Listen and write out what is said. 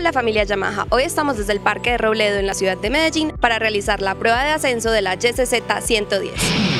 Hola familia Yamaha, hoy estamos desde el Parque de Robledo en la ciudad de Medellín para realizar la prueba de ascenso de la YCZ 110.